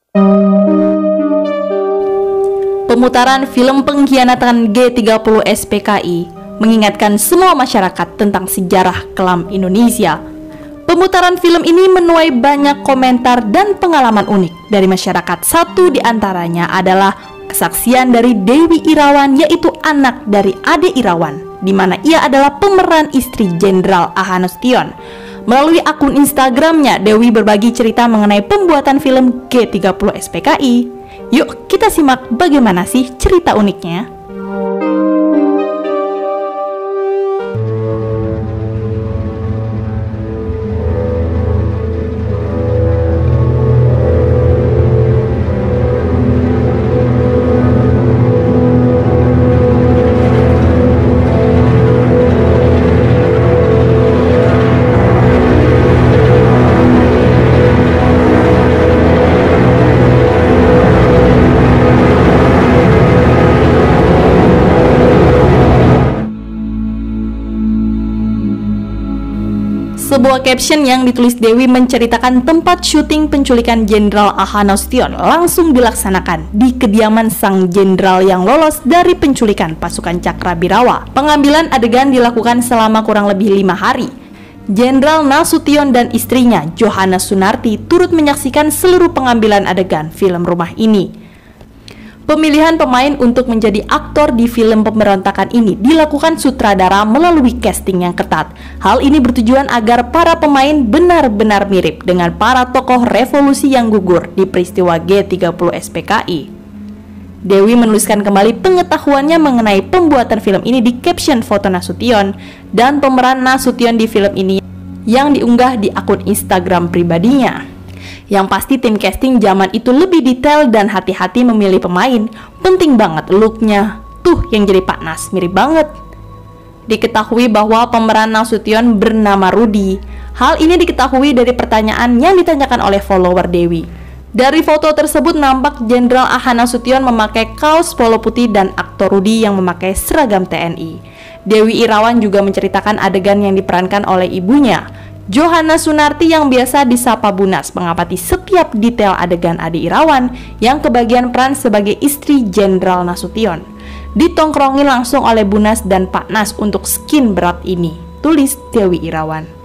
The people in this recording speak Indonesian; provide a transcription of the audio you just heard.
Pemutaran film pengkhianatan G30 SPKI mengingatkan semua masyarakat tentang sejarah kelam Indonesia. Pemutaran film ini menuai banyak komentar dan pengalaman unik dari masyarakat. Satu di antaranya adalah kesaksian dari Dewi Irawan, yaitu anak dari Ade Irawan, di mana ia adalah pemeran istri Jenderal AH Nasution. Melalui akun Instagramnya, Dewi berbagi cerita mengenai pembuatan film G30 SPKI. Yuk kita simak bagaimana sih cerita uniknya. Sebuah caption yang ditulis Dewi menceritakan tempat syuting penculikan Jenderal AH Nasution langsung dilaksanakan di kediaman sang jenderal yang lolos dari penculikan pasukan Cakrabirawa. Pengambilan adegan dilakukan selama kurang lebih 5 hari. Jenderal Nasution dan istrinya, Johanna Sunarti, turut menyaksikan seluruh pengambilan adegan film rumah ini. Pemilihan pemain untuk menjadi aktor di film pemberontakan ini dilakukan sutradara melalui casting yang ketat. Hal ini bertujuan agar para pemain benar-benar mirip dengan para tokoh revolusi yang gugur di peristiwa G30 SPKI. Dewi menuliskan kembali pengetahuannya mengenai pembuatan film ini di caption foto Nasution dan pemeran Nasution di film ini yang diunggah di akun Instagram pribadinya. Yang pasti tim casting zaman itu lebih detail dan hati-hati memilih pemain. Penting banget looknya. Tuh yang jadi Pak Nas, mirip banget. Diketahui bahwa pemeran Nasution bernama Rudy. Hal ini diketahui dari pertanyaan yang ditanyakan oleh follower Dewi. Dari foto tersebut nampak Jenderal AH Nasution memakai kaos polo putih dan aktor Rudy yang memakai seragam TNI. Dewi Irawan juga menceritakan adegan yang diperankan oleh ibunya, Johanna Sunarti, yang biasa disapa Bunas, mengamati setiap detail adegan Ade Irawan yang kebagian peran sebagai istri Jenderal Nasution. Ditongkrongi langsung oleh Bunas dan Pak Nas untuk skin berat ini, tulis Dewi Irawan.